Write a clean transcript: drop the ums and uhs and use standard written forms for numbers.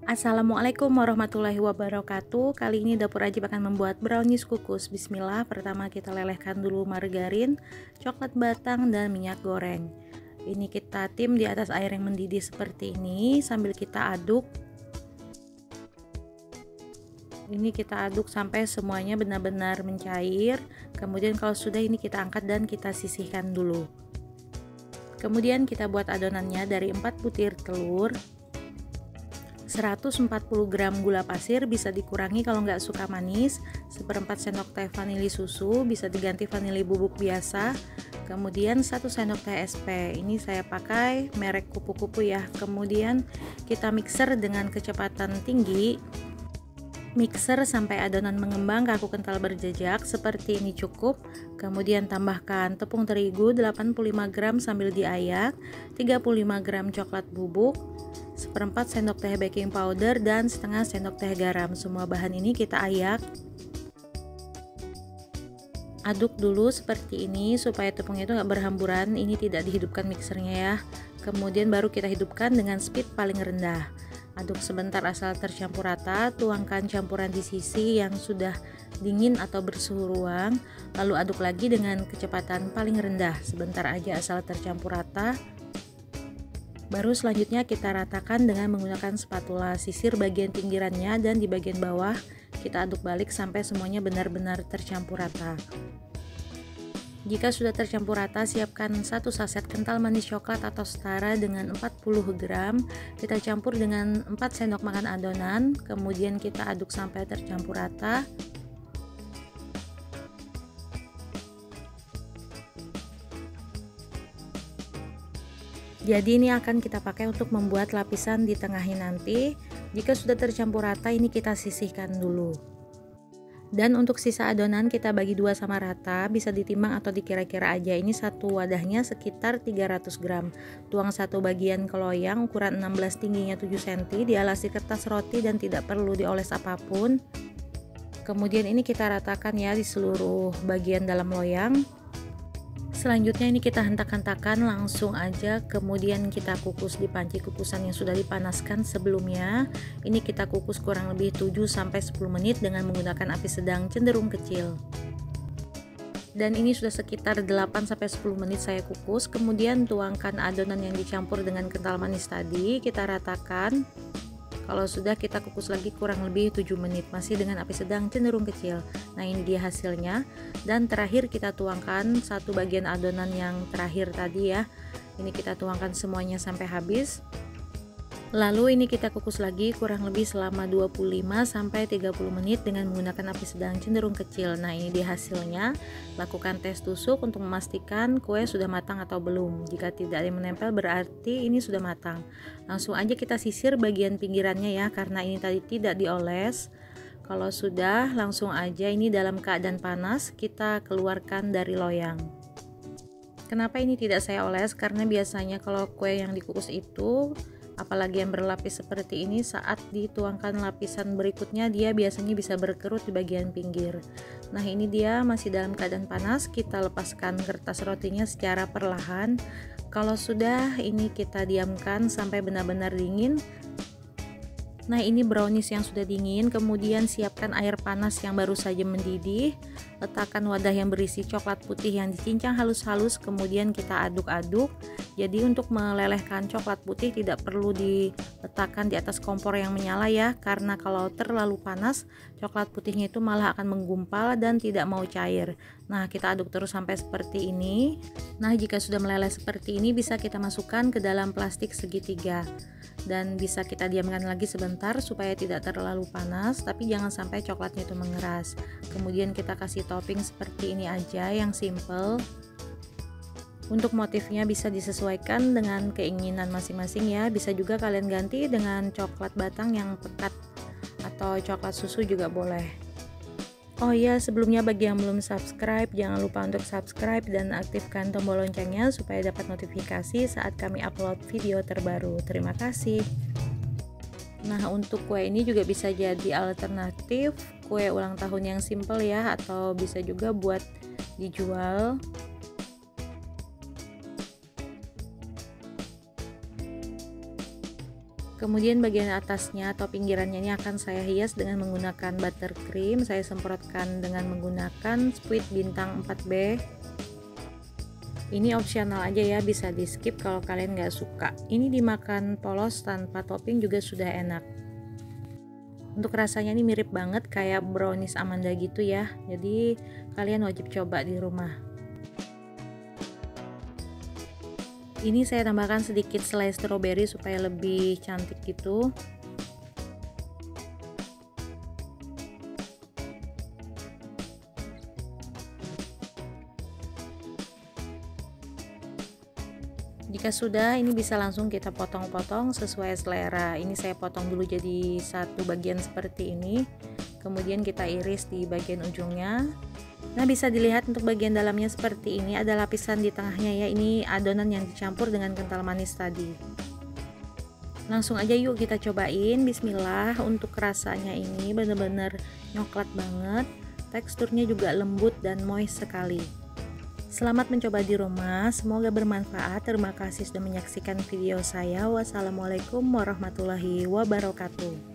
Assalamualaikum warahmatullahi wabarakatuh. Kali ini Dapur Ajib akan membuat brownies kukus. Bismillah. Pertama kita lelehkan dulu margarin, coklat batang, dan minyak goreng. Ini kita tim di atas air yang mendidih seperti ini sambil kita aduk. Ini kita aduk sampai semuanya benar-benar mencair. Kemudian kalau sudah ini kita angkat dan kita sisihkan dulu. Kemudian kita buat adonannya dari 4 butir telur, 140 gram gula pasir, bisa dikurangi kalau nggak suka manis, 1/4 sendok teh vanili susu, bisa diganti vanili bubuk biasa, kemudian 1 sendok teh SP, ini saya pakai merek kupu-kupu ya. Kemudian kita mixer dengan kecepatan tinggi, mixer sampai adonan mengembang kaku kental berjejak seperti ini cukup. Kemudian tambahkan tepung terigu 85 gram sambil diayak, 35 gram coklat bubuk, 1/4 sendok teh baking powder, dan setengah sendok teh garam. Semua bahan ini kita ayak. Aduk dulu seperti ini supaya tepungnya itu nggak berhamburan. Ini tidak dihidupkan mixernya ya. Kemudian baru kita hidupkan dengan speed paling rendah. Aduk sebentar asal tercampur rata. Tuangkan campuran di sisi yang sudah dingin atau bersuhu ruang. Lalu aduk lagi dengan kecepatan paling rendah. Sebentar aja asal tercampur rata. Baru selanjutnya kita ratakan dengan menggunakan spatula, sisir bagian pinggirannya dan di bagian bawah kita aduk balik sampai semuanya benar-benar tercampur rata. Jika sudah tercampur rata, siapkan 1 saset kental manis coklat atau setara dengan 40 gram. Kita campur dengan 4 sendok makan adonan, kemudian kita aduk sampai tercampur rata. Jadi ini akan kita pakai untuk membuat lapisan di tengahnya nanti. Jika sudah tercampur rata, ini kita sisihkan dulu. Dan untuk sisa adonan kita bagi 2 sama rata, bisa ditimbang atau dikira-kira aja. Ini satu wadahnya sekitar 300 gram. Tuang satu bagian ke loyang ukuran 16, tingginya 7 cm, dialasi kertas roti dan tidak perlu dioles apapun. Kemudian ini kita ratakan ya di seluruh bagian dalam loyang. Selanjutnya ini kita hentak-hentakan langsung aja, kemudian kita kukus di panci kukusan yang sudah dipanaskan sebelumnya. Ini kita kukus kurang lebih 7-10 menit dengan menggunakan api sedang cenderung kecil. Dan ini sudah sekitar 8-10 menit saya kukus. Kemudian tuangkan adonan yang dicampur dengan kental manis tadi, kita ratakan. Kalau sudah kita kukus lagi kurang lebih 7 menit, masih dengan api sedang cenderung kecil. Nah ini dia hasilnya. Dan terakhir kita tuangkan satu bagian adonan yang terakhir tadi ya. Ini kita tuangkan semuanya sampai habis. Lalu ini kita kukus lagi kurang lebih selama 25-30 menit dengan menggunakan api sedang cenderung kecil. Nah ini dia hasilnya. Lakukan tes tusuk untuk memastikan kue sudah matang atau belum. Jika tidak ada yang menempel berarti ini sudah matang. Langsung aja kita sisir bagian pinggirannya ya, karena ini tadi tidak dioles. Kalau sudah, langsung aja ini dalam keadaan panas kita keluarkan dari loyang. Kenapa ini tidak saya oles? Karena biasanya kalau kue yang dikukus itu, apalagi yang berlapis seperti ini, saat dituangkan lapisan berikutnya dia biasanya bisa berkerut di bagian pinggir. Nah ini dia masih dalam keadaan panas, kita lepaskan kertas rotinya secara perlahan. Kalau sudah, ini kita diamkan sampai benar-benar dingin. Nah ini brownies yang sudah dingin. Kemudian siapkan air panas yang baru saja mendidih. Letakkan wadah yang berisi coklat putih yang dicincang halus-halus, kemudian kita aduk-aduk. Jadi untuk melelehkan coklat putih tidak perlu diletakkan di atas kompor yang menyala ya, karena kalau terlalu panas coklat putihnya itu malah akan menggumpal dan tidak mau cair. Nah kita aduk terus sampai seperti ini. Nah jika sudah meleleh seperti ini, bisa kita masukkan ke dalam plastik segitiga dan bisa kita diamkan lagi sebentar supaya tidak terlalu panas, tapi jangan sampai coklatnya itu mengeras. Kemudian kita kasih topping seperti ini aja yang simple. Untuk motifnya bisa disesuaikan dengan keinginan masing-masing ya. Bisa juga kalian ganti dengan coklat batang yang pekat atau coklat susu juga boleh. Oh iya, sebelumnya bagi yang belum subscribe, jangan lupa untuk subscribe dan aktifkan tombol loncengnya supaya dapat notifikasi saat kami upload video terbaru. Terima kasih. Nah untuk kue ini juga bisa jadi alternatif kue ulang tahun yang simple ya, atau bisa juga buat dijual. Kemudian bagian atasnya atau pinggirannya ini akan saya hias dengan menggunakan buttercream. Saya semprotkan dengan menggunakan squid bintang 4B. Ini opsional aja ya, bisa di skip kalau kalian nggak suka. Ini dimakan polos tanpa topping juga sudah enak. Untuk rasanya ini mirip banget kayak brownies Amanda gitu ya, jadi kalian wajib coba di rumah. Ini saya tambahkan sedikit selai stroberi supaya lebih cantik gitu. Jika sudah, ini bisa langsung kita potong-potong sesuai selera. Ini saya potong dulu jadi satu bagian seperti ini, kemudian kita iris di bagian ujungnya. Nah, bisa dilihat untuk bagian dalamnya seperti ini, ada lapisan di tengahnya ya. Ini adonan yang dicampur dengan kental manis tadi. Langsung aja yuk kita cobain. Bismillah. Untuk rasanya ini bener-bener nyoklat banget, teksturnya juga lembut dan moist sekali. Selamat mencoba di rumah, semoga bermanfaat. Terima kasih sudah menyaksikan video saya. Wassalamualaikum warahmatullahi wabarakatuh.